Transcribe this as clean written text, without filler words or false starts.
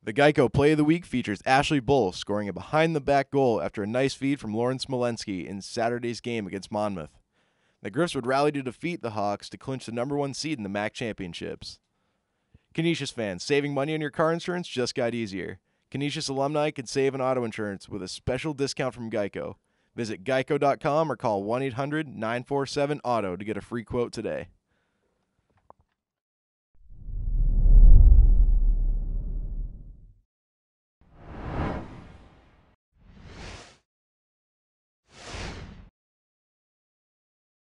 The Geico Play of the Week features Ashley Bull scoring a behind-the-back goal after a nice feed from Lauren Smolensky in Saturday's game against Monmouth. The Griffs would rally to defeat the Hawks to clinch the #1 seed in the MAC championships. Canisius fans, saving money on your car insurance just got easier. Canisius alumni can save on auto insurance with a special discount from Geico. Visit geico.com or call 1-800-947-AUTO to get a free quote today.